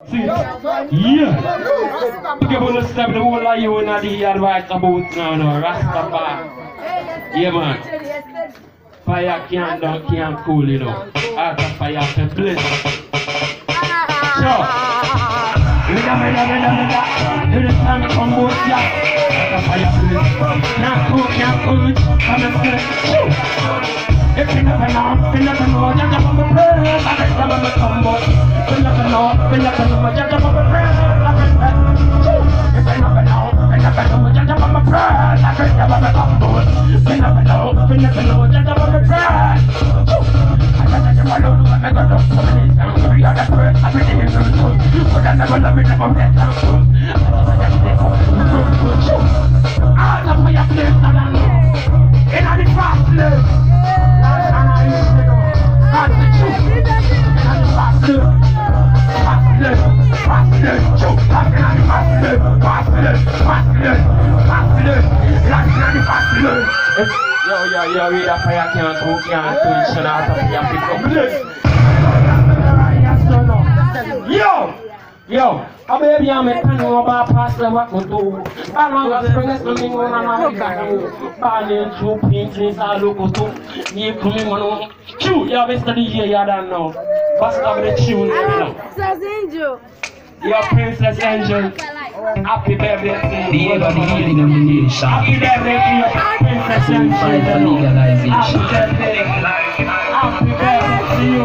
Yeah. Pick up on the step, the whole of you and the advice about now, no, Rastafari. Yeah, man. Fire can't cool, you know. After fire can bliss. So, with the sun come both ya. After fire bliss. Not cool, come and say, if you never know, just have a prayer. I can come and come both. You never know, just have a prayer. If I never know, just have a prayer. I can come and come both. You never know, just have a prayer. I got to follow, I got to follow. We are the first, I believe in the truth. But I never love it, I'm dead down soon. All of my place, I don't know. In the fast lane. That's the truth. In the fast lane. Fast lane, choke. That's in the fast lane. Fast lane. Yo, we the fire can't cook, can't twitch, and out of your pick up. Yo, a baby, I'm a pen over past the what to do. I long as spring is coming on my body, two pinches, I look to you coming on. Chew, you have a study here, you don't know. Bust up the tune, you know. Princess Angel. Your Princess Angel. Happy birthday to you. The healing of the nation. Happy birthday to you, Princess Angel. Fight for legalization. Happy birthday to you.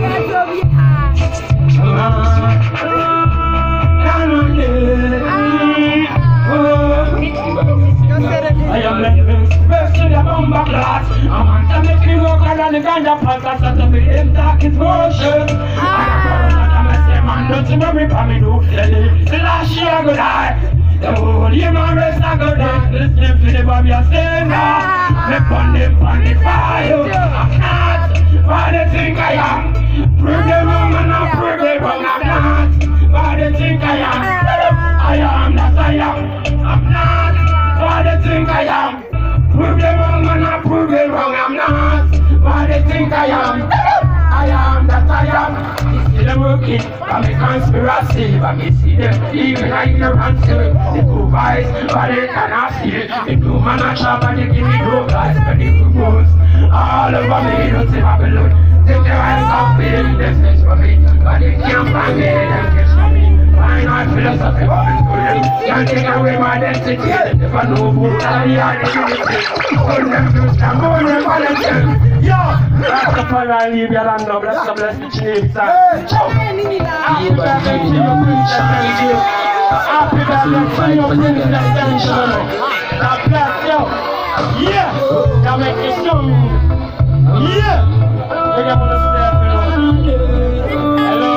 I am living first in the bomber class. I'm on to make you look at the ganja podcast and to be in dark is motion. I'm a same man, don't you know me, Pamido? The last year I go die. The whole year my rest I go die. Listen to the Bobby I say now. Make on the fire. I'm not what they think I am. Prove them wrong and I'll prove them wrong. I'm not what they think I am. I am that I am. I'm not what they think I am. Prove them wrong and I'll prove them wrong. I'm not what they think I am. I am that I am. You see them working from a conspiracy, but me see them even ignorance. They two guys, but they cannot see. The two man a shop and they give me two guys, but they two ghosts. All over me, don't see Babylon. Take their hands off me, they search for me, but they can't find me, they catch for me. Why not philosophy of it to them? Can't take away my identity. They never know who I am. Put them to stand on them volunteer. Yo! Rastafari, leave your land now. Bless the chiefs. Happy birthday to you, Princess Angel. Happy birthday to you, Princess Angel. God bless you. Yeah! You make me strong. Yeah! You don't want to stay. Hello?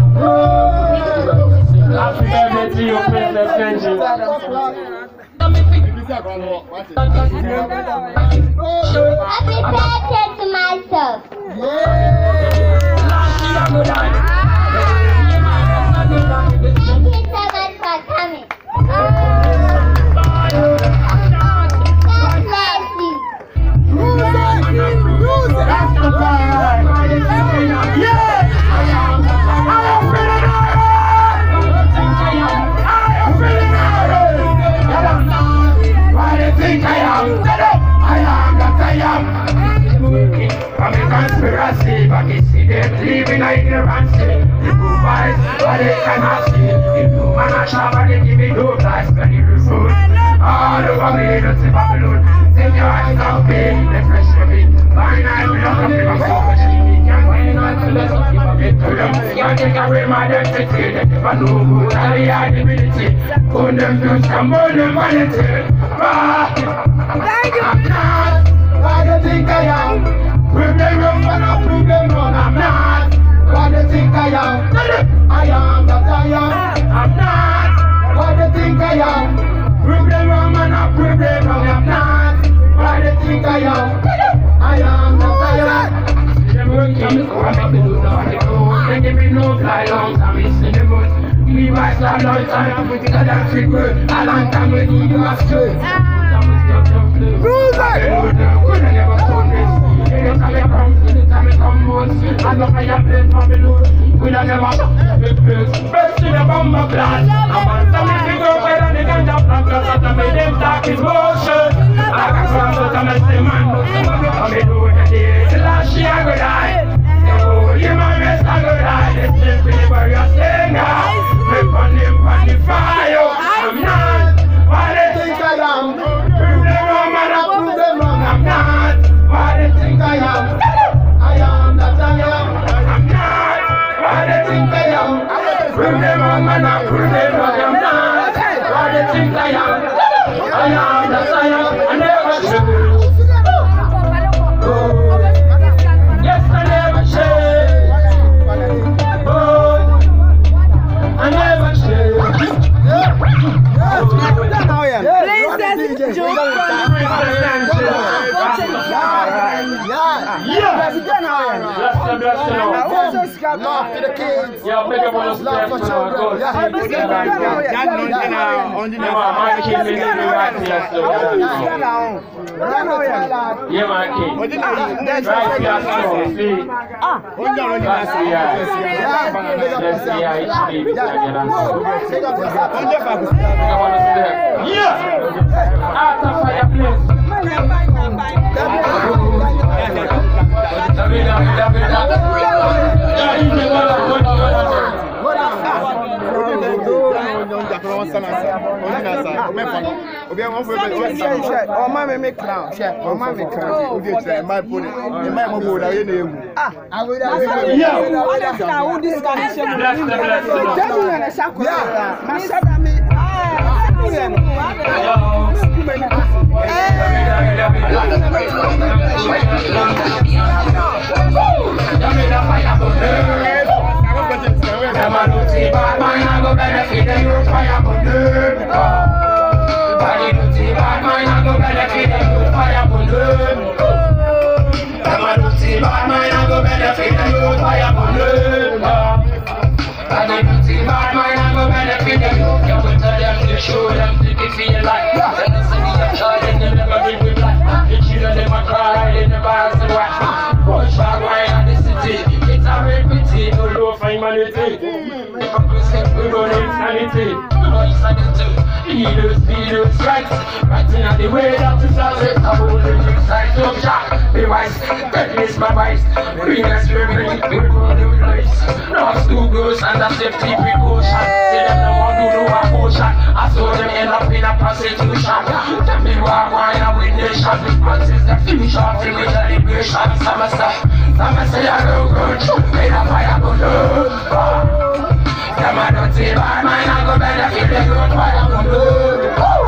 Happy birthday to you, Princess Angel. Happy birthday to myself. Thank you so much for coming. God bless you. Think I am that I am. I'm a conspiracy, but me see them living in ignorance. The two boys, but they cannot see. The two man a shop and they give me no price, but they refuse. All over me, don't see Babylon. Take your eyes off me, they fresh for me. Fine, I will not come from so much. Can't find out philosophy, but get to them. Can't take away my identity. They never know who I am, ability. Put them to some more than vanity. I'm not what they think I am. Prove them wrong and I'll prove them wrong. I'm not what they think I am. I am that I am. I'm not what they think I am. Prove them wrong and I'll prove them wrong. I'm not what they think I am. I am that I am. See them working, I'm make me do nothing. They give me no fly long time, it's in the bush. Me my slide long time, I'm putting a damn free word. A long time we need you a straight. Anytime I come once, I know I have played Babylon. We don't never big place. class. I'm on some music go better than the ganja plant. Cause I made them talk in motion. I can come out and say man, I'm do it again. The last year I go die. Oh, you my best I go die. Let's just be where you're saying now. Me burn him on the fire. I'm not what they think I am. Prove them wrong, man, I prove them wrong. I'm not what they think I am. I am that I am. I'm not what they think I am. Prove them wrong, man, I prove them wrong. I'm not what they think I am. I am that I am. I never change. Yes, I never change. I never change. Out of fireplace. Show them to feel like they never give with black. The children never cry, they never ask the why. Push back wine at the city. It's a repetition, no low for humanity. The couple say we run insanity. No insanity. Leaders, rights. Writing out the way that to solve it. I hold the inside of Jack. Be wise, that is my vice. Bring us we bring the lights. No school goes and a safety precaution. Say them no one do no abortion. I saw them end up in a prostitution. Tell me why I'm with nation. What is the future of the liberation? Some say I go good. Made a fire go low. Them I don't see bad mind. I go benefit the good fire go low.